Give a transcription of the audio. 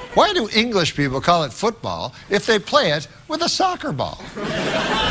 Why do English people call it football if they play it with a soccer ball?